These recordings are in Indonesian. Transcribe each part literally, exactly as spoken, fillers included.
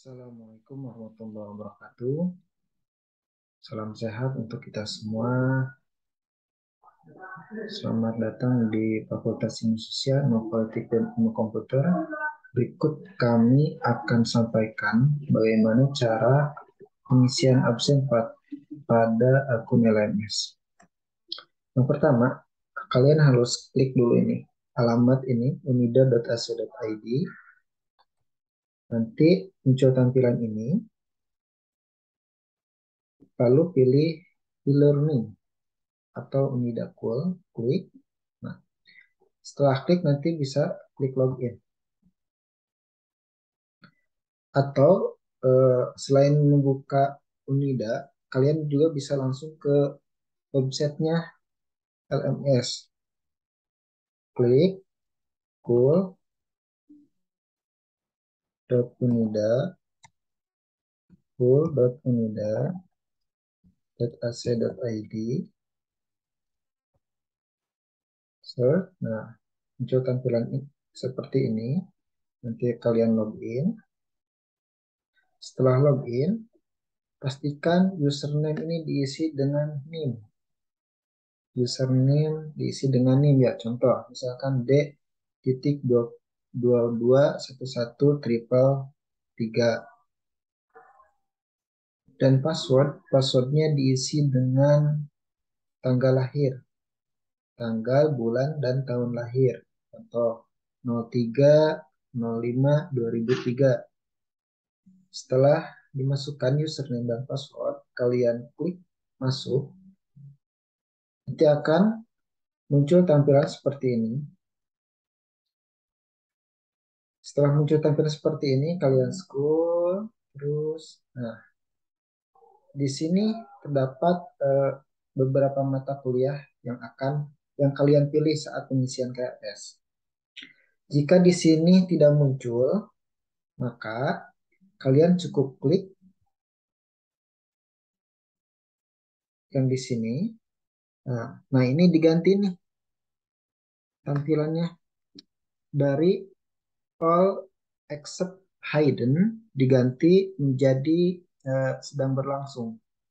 Assalamualaikum warahmatullahi wabarakatuh. Salam sehat untuk kita semua. Selamat datang di Fakultas Ilmu Sosial, Ilmu Politik, dan Ilmu Komputer. Berikut kami akan sampaikan bagaimana cara pengisian absen pada akun L M S. Yang pertama, kalian harus klik dulu ini, alamat ini, unida dot a c dot i d. Nanti muncul tampilan ini, lalu pilih e-learning atau Unidakul, klik. Nah, setelah klik nanti bisa klik login. Atau eh, selain membuka Unida, kalian juga bisa langsung ke websitenya L M S. Klik kul dot unida kul dot unida dot a c dot i d. Search. Nah, muncul tampilan ini, seperti ini. Nanti kalian login. Setelah login, pastikan username ini diisi dengan nim. Username diisi dengan nim ya. Contoh, misalkan d titik dua dua satu satu triple tiga. Dan password, passwordnya diisi dengan tanggal lahir, tanggal, bulan, dan tahun lahir. Contoh, nol tiga nol lima dua ribu tiga. Setelah dimasukkan username dan password, kalian klik masuk. Nanti akan muncul tampilan seperti ini. Setelah muncul tampilan seperti ini, kalian scroll terus. Nah, di sini terdapat eh, beberapa mata kuliah yang akan yang kalian pilih saat pengisian K R S. Jika di sini tidak muncul, maka kalian cukup klik yang di sini. Nah, nah ini diganti nih tampilannya, dari all except hidden diganti menjadi eh, sedang berlangsung.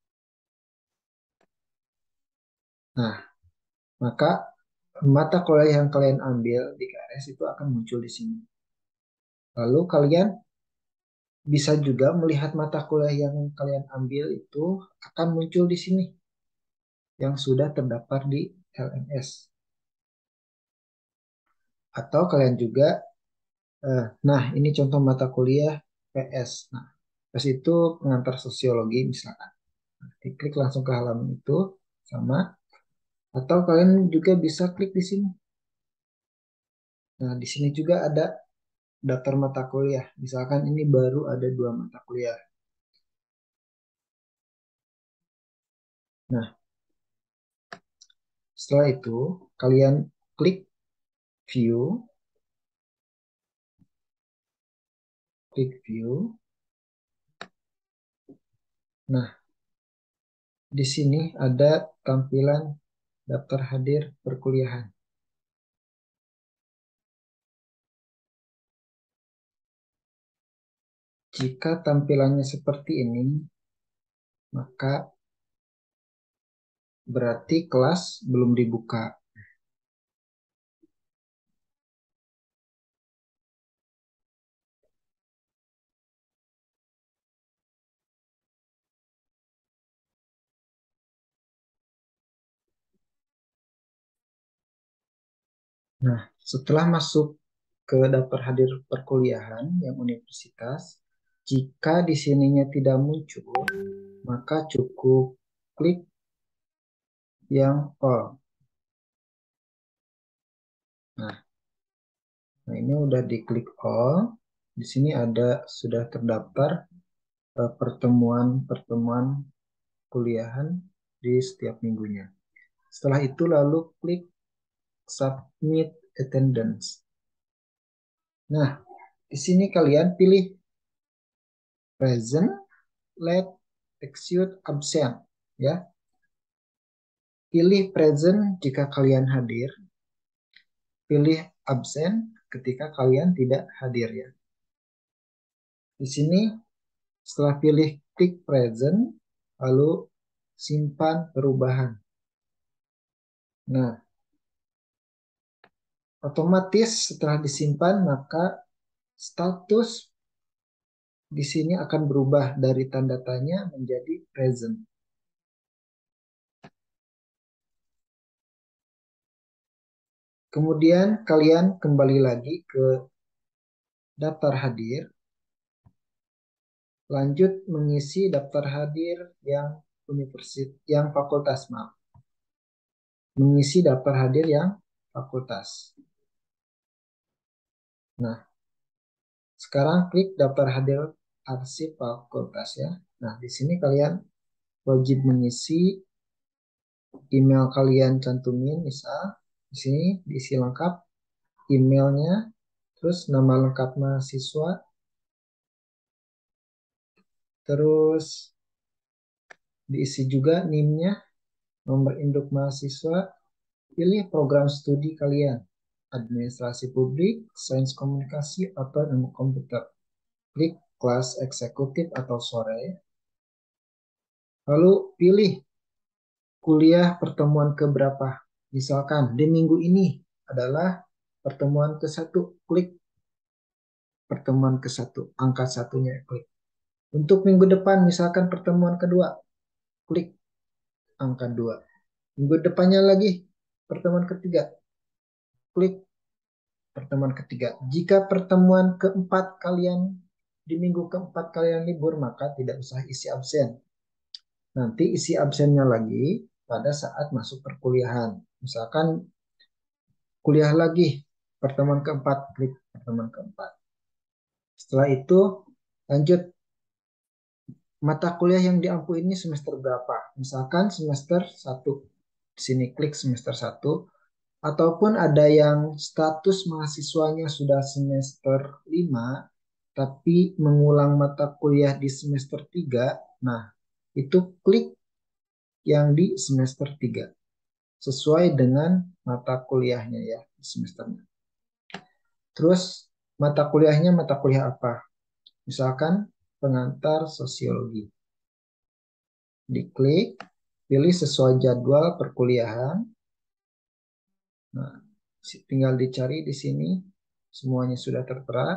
Nah, maka mata kuliah yang kalian ambil di K R S itu akan muncul di sini. Lalu kalian bisa juga melihat mata kuliah yang kalian ambil itu akan muncul di sini yang sudah terdaftar di L M S. Atau kalian juga, eh, nah ini contoh mata kuliah P S. Nah, P S itu pengantar sosiologi misalkan. Nah, klik langsung ke halaman itu sama. Atau kalian juga bisa klik di sini. Nah, di sini juga ada daftar mata kuliah. Misalkan ini baru ada dua mata kuliah. Nah, setelah itu kalian klik view, klik view. Nah, di sini ada tampilan daftar hadir perkuliahan. Jika tampilannya seperti ini, maka berarti kelas belum dibuka. Nah, setelah masuk ke daftar hadir perkuliahan yang universitas, jika di sininya tidak muncul, maka cukup klik yang all. Nah, nah ini udah diklik all. Di sini ada sudah terdaftar eh, pertemuan-pertemuan kuliahan di setiap minggunya. Setelah itu lalu klik submit attendance. Nah, di sini kalian pilih present, late, excused, absent, ya. Pilih present jika kalian hadir, pilih absent ketika kalian tidak hadir, ya. Di sini Setelah pilih klik present, lalu simpan perubahan. Nah, otomatis setelah disimpan, maka status di sini akan berubah dari tanda tanya menjadi present. Kemudian kalian kembali lagi ke daftar hadir. Lanjut mengisi daftar hadir yang universitas, yang fakultas, maaf. Mengisi daftar hadir yang fakultas. Nah, sekarang klik daftar hadir arsip fakultas ya. Nah, di sini kalian wajib mengisi email kalian, cantumin misal di sini diisi lengkap emailnya, terus nama lengkap mahasiswa, terus diisi juga N I M-nya, nomor induk mahasiswa, pilih program studi kalian, administrasi publik, sains komunikasi, atau ilmu komputer. Klik kelas eksekutif atau sore. Lalu pilih kuliah pertemuan keberapa. Misalkan di minggu ini adalah pertemuan ke satu, klik pertemuan ke satu, angka satunya klik. Untuk minggu depan misalkan pertemuan kedua, klik angka dua. Minggu depannya lagi pertemuan ketiga, klik pertemuan ketiga. Jika pertemuan keempat kalian di minggu keempat kalian libur, maka tidak usah isi absen. Nanti isi absennya lagi pada saat masuk perkuliahan. Misalkan kuliah lagi pertemuan keempat, klik pertemuan keempat. Setelah itu lanjut mata kuliah yang diampu ini semester berapa. Misalkan semester satu. Di sini klik semester satu. Ataupun ada yang status mahasiswanya sudah semester lima, tapi mengulang mata kuliah di semester tiga. Nah, itu klik yang di semester tiga. Sesuai dengan mata kuliahnya ya, di semesternya. Terus, mata kuliahnya mata kuliah apa? Misalkan pengantar sosiologi. Diklik, pilih sesuai jadwal perkuliahan. Nah, tinggal dicari di sini. Semuanya sudah tertera.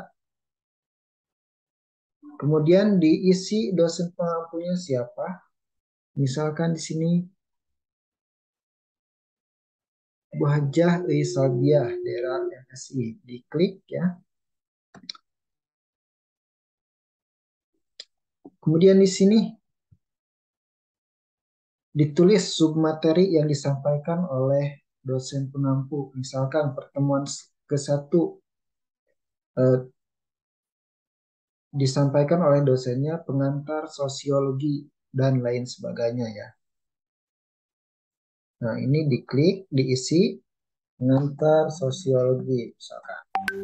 Kemudian diisi dosen pengampunya siapa. Misalkan di sini Bu Hajah Isaldiah, daerah M S I. Diklik ya. Kemudian di sini ditulis submateri yang disampaikan oleh dosen pengampu. Misalkan pertemuan ke satu eh, disampaikan oleh dosennya pengantar sosiologi dan lain sebagainya ya. Nah, ini diklik, diisi pengantar sosiologi misalkan.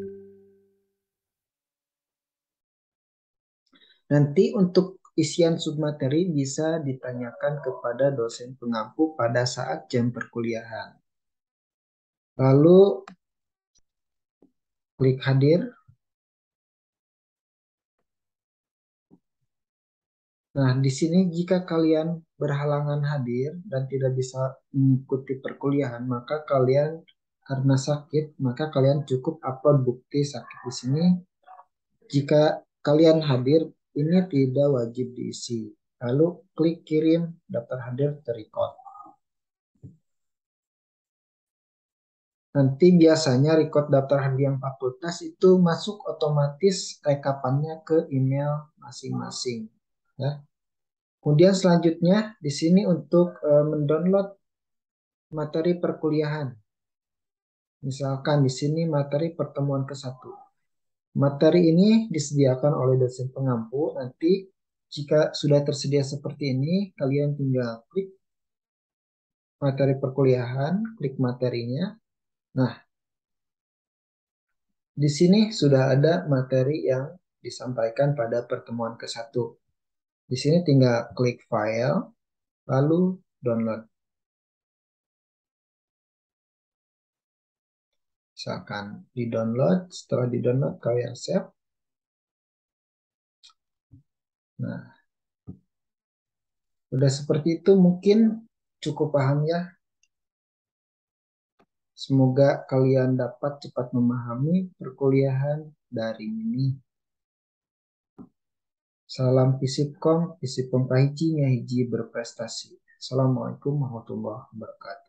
Nanti untuk isian submateri bisa ditanyakan kepada dosen pengampu pada saat jam perkuliahan. Lalu klik hadir. Nah, di sini jika kalian berhalangan hadir dan tidak bisa mengikuti perkuliahan, maka kalian karena sakit, maka kalian cukup upload bukti sakit di sini. Jika kalian hadir, ini tidak wajib diisi. Lalu klik kirim daftar hadir terrecord. Nanti biasanya record daftar hadir yang fakultas itu masuk otomatis rekapannya ke email masing-masing. Ya. Kemudian selanjutnya di sini untuk e, mendownload materi perkuliahan. Misalkan di sini materi pertemuan ke satu. Materi ini disediakan oleh dosen pengampu. Nanti jika sudah tersedia seperti ini, kalian tinggal klik materi perkuliahan, klik materinya. Nah, di sini sudah ada materi yang disampaikan pada pertemuan ke satu. Di sini tinggal klik file, lalu download. Misalkan di-download, setelah di-download kalian save. Nah, udah seperti itu mungkin cukup paham ya. Semoga kalian dapat cepat memahami perkuliahan daring ini. Salam Visipkom, Visipkom Kahiji hiji berprestasi. Assalamualaikum warahmatullahi wabarakatuh.